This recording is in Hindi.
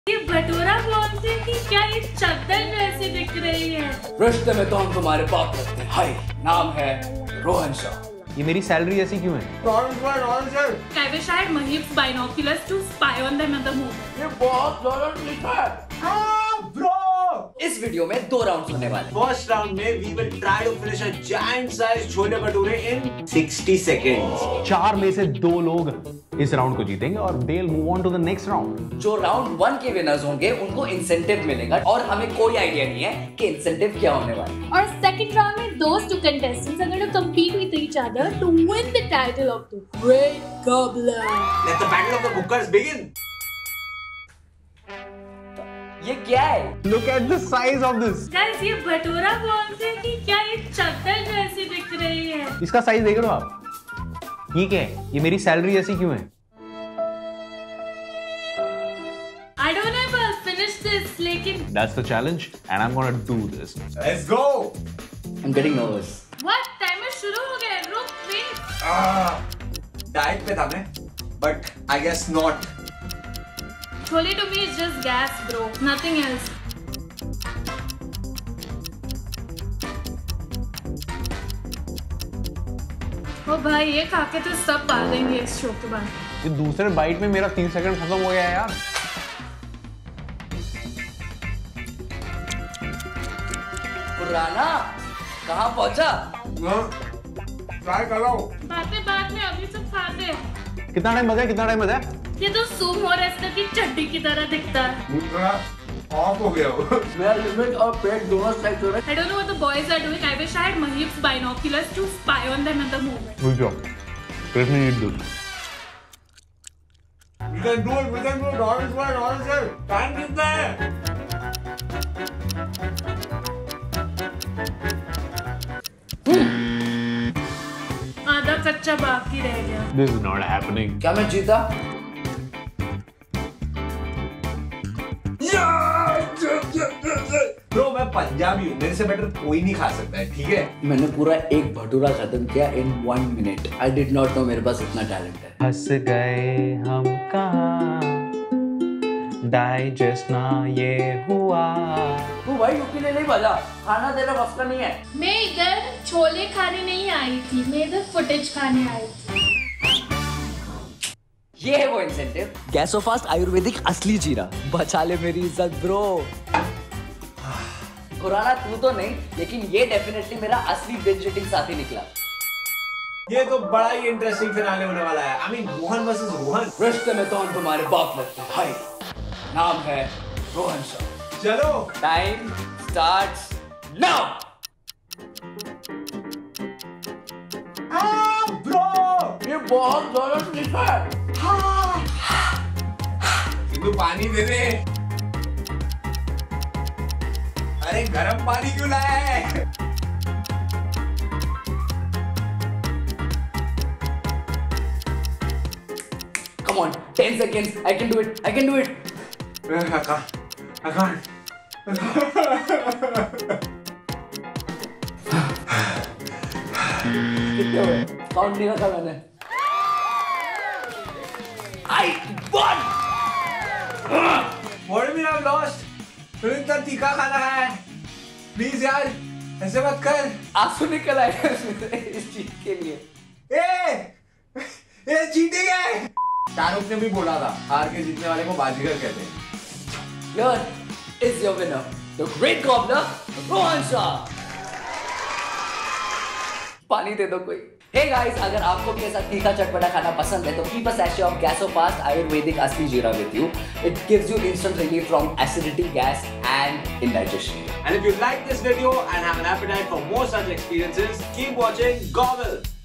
ये भटूरा बोलते कि क्या ये चद्दर जैसी दिख रही है? रिश्ते में तो हम तुम्हारे बाप लगते हैं। हाय, नाम है रोहन शाह। ये मेरी सैलरी ऐसी क्यों है? I wish I had Mahib's binoculars to spy on them at the moment. ये बहुत ज़्यादा लिखा है। इस वीडियो में 2 राउंड्स होने वाले। फर्स्ट राउंड में we will try to finish a giant size chole bhature in 60 seconds. 4 में से 2 लोग इस राउंड को जीतेंगे और they'll move on to the next round. जो राउंड 1 के विनर्स होंगे उनको इंसेंटिव मिलेगा और हमें कोई आइडिया नहीं है कि इंसेंटिव क्या होने वाला है। और सेकंड राउंड में those two contestants are going to compete with each other to win the title of the Great Gobbler. Let the battle of the hookers begin. ये क्या है? Look at the size of this. Guys, ये भटूरा बोलते हैं कि क्या ये चद्दर जैसी दिख रही है? इसका साइज देख लो आप। ये क्या है? ये मेरी सैलरी ऐसी क्यों है? I don't know if I'll finish this, लेकिन That's the challenge and I'm gonna do this. Let's go. I'm getting nervous. what timer शुरू हो गया? रुक, wait. डाइट पे था मैं, but I guess not. Chole to me is just gas, bro. Nothing else. ओ भाई, ये खा के तो सब पालेंगे इस शो के बाद। ये दूसरे बाइट में मेरा 3 सेकंड खत्म हो गया है यार। पुराना कहाँ पहुंचा? ट्राई कर रहा हूँ। बाद में अभी सब खा दे। कितना टाइम बचा है? कितना टाइम बचा है? ये तो सूम और रेस्टर की चड्डी की तरह दिखता है। ऑफ हो गया वो। मेरा लिमिट और पेट दोनों स्ट्राइक हो रहे हैं। I don't know what the boys are doing. I wish I had Mahib's binoculars to spy on them at the moment. Good job. Let me eat this. We can do it. We can do it. Honestly. Time कितना है? आधा कच्चा बाकी रह गया। This is not happening. क्या मैं जीता? Bro, मैं पंजाबी हूँ, मेरे से बेटर कोई नहीं खा सकता है, ठीक है? मैंने पूरा एक भटूरा खत्म किया in 1 minute. I did not know मेरे पास इतना टैलेंट है। हंस गए हम कहाँ, डाइजेस्ट ना ये हुआ। तू भाई यूपी नहीं बजा, खाना तेरा बस का नहीं है। मैं इधर छोले खाने नहीं आई थी, मैं इधर फुटेज खाने आई थी। ये है वो इंसेंटिव। गैसोफास्ट आयुर्वेदिक असली जीरा। बचा ले मेरी इज्जत ब्रो। पुराना तू तो नहीं, लेकिन ये डेफिनेटली मेरा असली बिंज ईटिंग साथी निकला। ये तो बड़ा ही इंटरेस्टिंग फिनाले होने वाला है। I mean, Rohan versus Rohan. रिश्ते में तो हम तुम्हारे बाप लगते हैं। हाय, नाम है रोहन शाह। चलो। Time starts now. ब्रो, ये बहुत ज़्यादा लिखा है। सिद्धू पानी दे दे। अरे गरम पानी क्यों लाया है? Come on, 10 seconds. I can do it. I can do it. I can't. कितने हुए? काउंट नहीं रखा मैंने। I won. What do you mean I'm lost? तूने इतना तीखा खाना है। प्लीज यार, ऐसे मत कर। आंसू निकल आए इस चीज के लिए। ये चीटिंग है। शाहरुख ने भी बोला था, हार के जीतने वाले को बाजीगर कहते हैं। Here is your winner, the Great Gobbler, Rohan Shah. पानी दे दो कोई। Hey guys, अगर आपको भी ऐसा तीखा चटपटा खाना पसंद है तो keep a sachet of Gasofast Ayurvedic Asli Jeera with you. It gives you instant relief from acidity, gas and indigestion. And if you like this video and have an appetite for more such experiences, keep watching Gobble.